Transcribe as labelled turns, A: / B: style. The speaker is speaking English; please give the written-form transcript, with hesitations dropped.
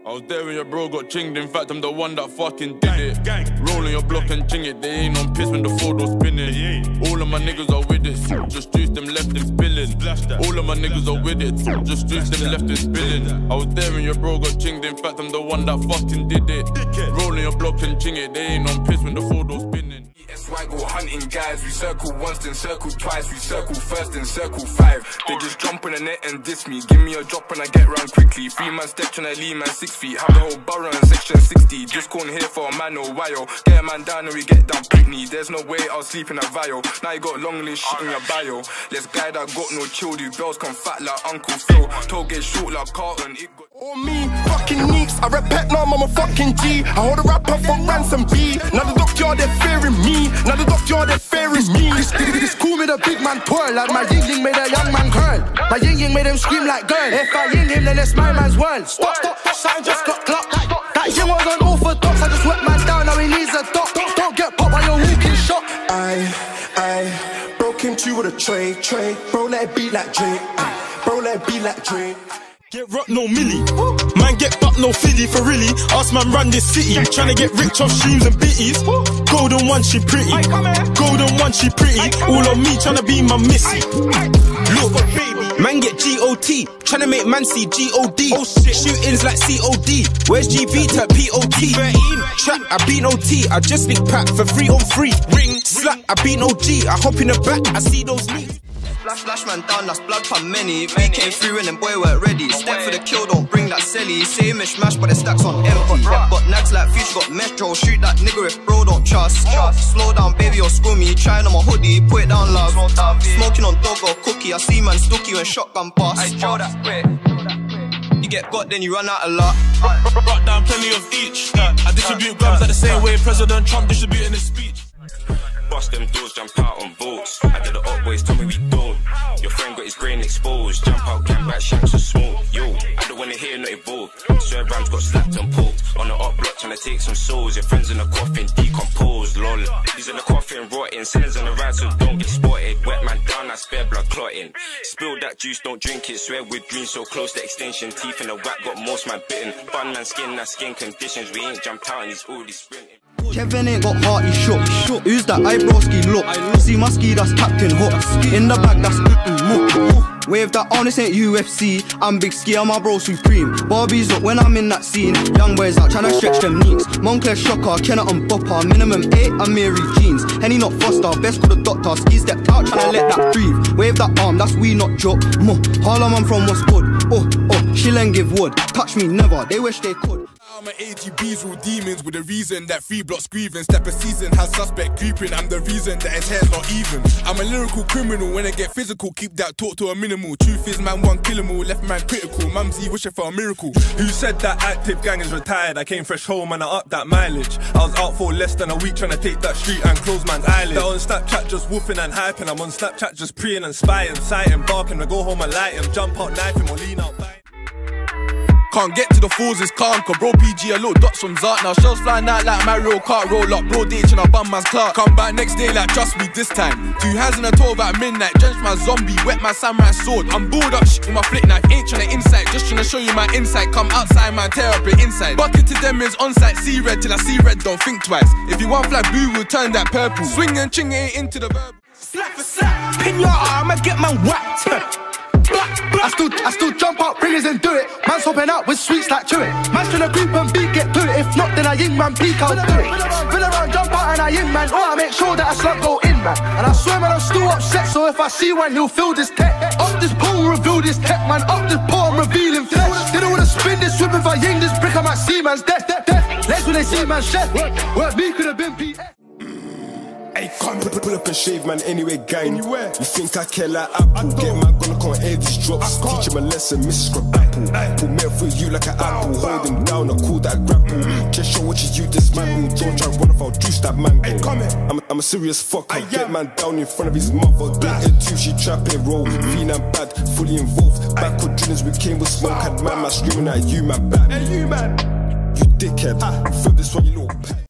A: I was there when your bro got chinged, in fact I'm the one that fucking did it. Rolling your block and ching it, they ain't on piss when the four door spinning. All of my niggas are with it, just juice them left them spilling. All of my niggas are with it, just juice them left them spilling. I was there when your bro got chinged, in fact I'm the one that fucking did it. Rolling your block and ching it, they ain't on piss when the four door spinning.
B: SY go hunting guys, we circle once then circle twice, we circle first then circle five. They just jump on the net and diss me, give me a drop and I get round quickly. 3 man step tryna leave man 6 feet, have the whole borough in section 60. Just going here for a man or while, get a man down and we get down Pitney. There's no way I'll sleep in a vial, now you got long list shit in your bio. Let's guy that got no chill, these bells come fat like Uncle Phil, toe get short like Carlton.
C: Or me, fucking neeks, I rep pet now, I'm a fucking G. I hold a rapper for ransom B. Now the dockyard, they're fearing me. Now the dockyard, they're fearing me. This cool made a big man twirl, like my ying ying made a young man curl. My ying ying made him scream like girl. If I ying him, then it's my man's world. Stop, something just got clocked. That ying was unorthodox, I just wet man down, now he needs a doc. Don't get popped while you're walking shot. I broke him to with a tray. Bro, let it be like Drake. Bro, let it be like Drake.
D: Get rock, no milli. Man, get buck, no fiddy for really. Ask man, run this city. Tryna get rich off streams and bitties. Golden one, she pretty. Golden one, she pretty. All on me, tryna be my missy. Look, man, get GOT. Tryna make man see GOD. Oh shit, shootings like COD. Where's GB to POT? 13. Trap, I beat no T. I just nick pack for 3 on 3. Ring, slap, I beat no G. I hop in the back, I see those knees.
E: Flash man down, that's blood from many. We came through and them boy weren't ready. Step for the kill, don't bring that silly. Say mishmash, but the stacks on empty. But nags like Future got Metro. Shoot that nigga if bro don't trust. Slow down, baby, or screw me. Trying on my hoodie, put it down, love. Smoking on dog or cookie. I see man stooky when shotgun bust. You get got, then you run out a lot.
D: Brought down plenty of each. I distribute grams like the same way President Trump distributing his speech.
B: Bust them doors, jump out on boats. I did the up boys, tell me we don't. Your friend got his brain exposed. Jump out, cam back, shanks and smoke. Yo, I don't wanna hear not evolved. Swear Rams got slapped and poked. On the up block, trying to take some souls. Your friends in the coffin, decomposed, lol. He's in the coffin, rotting. Sinners on the ride, so don't get spotted. Wet man down, I spare blood clotting. Spill that juice, don't drink it. Swear we're green, so close to extinction. Teeth in the whack, got most man bitten. Bun man skin, that skin conditions. We ain't jumped out and he's already sprinting.
E: Kevin ain't got heart, he shook. Who's that eyebrow-ski look? See my ski, that's Captain Hook. In the bag, that's mook. Wave that on, this ain't UFC. I'm big ski, I'm my bro supreme. Barbies up when I'm in that scene. Young boys out tryna stretch them knees. Moncler shocker, Kenna and Bopper. Minimum 8, I'm Mary Jeans. Henny not Foster, best call the doctor. Ski stepped out, tryna let that breathe. Wave that arm, that's we not joke. Harlem, I'm from what's good. She'll and give wood. Touch me never, they wish they could.
C: I'm an AGBs, rule demons with a reason that 3 blocks grieving. Step a season, has suspect creeping. I'm the reason that his hair's not even. I'm a lyrical criminal, when I get physical, keep that talk to a minimal. Truth is, man, one kill 'em all, left man critical. Mumsy wishing for a miracle.
D: Who said that active gang is retired? I came fresh home and I upped that mileage. I was out for less than a week trying to take that street and close man's eyelids. They're on Snapchat just woofing and hyping. I'm on Snapchat just preying and spying, sighting, barking. I go home and light him, jump out, knife him or lean out, bite.
C: Can't get to the fools, it's calm, cause bro PG a little dots from Zart. Now shells flying out like Mario Kart, roll up, bro ditch and a bum man's Clark. Come back next day like trust me this time. 2 hands in a 12 at midnight, drench my zombie, wet my samurai sword. I'm bored up shit with my flick knife, ain't tryna insight, just tryna show you my insight. Come outside man, tear up it inside. Bucket to them is on site, see red till I see red, don't think twice. If you want flag blue, we'll turn that purple. Swing and ching it into the verb.
E: Slap for slap, pin your arm and get man whacked.
C: I still jump out, bringers and do it. Man's hopping out with sweets like chew it. Man's tryna creep and beat, get to it. If not, then I ying man peek, I'll do it. Spin around, jump out and I ying man. I make sure that I slug go in man. And I swear man, I'm still upset. So if I see one, he'll feel this tech. Up this pole, reveal this tech man. Up this pole, I'm revealing flesh. They don't wanna spin this whip. If I ying this brick, I might see man's death. Legs when they see man's chef. Work me could've been PF.
F: Hey, come pull up and shave, man, anyway, gang. Anywhere. You think I care like Apple? Get my gun, I can't air these drops. Teach him a lesson, Mrs. Scrub Apple. Pull mail for you like an apple. Hold him down, I call that grapple. Just show what you dismantle. Don't try run off, I'll juice that mango. I'm a serious fuck, I get man down in front of his mother. Get it too, she trap it, roll. Feeling bad, fully involved. Backward drillings, we came with smoke. Had man screaming at you, my bad. Hey, you, man. You dickhead. You feel this one, you little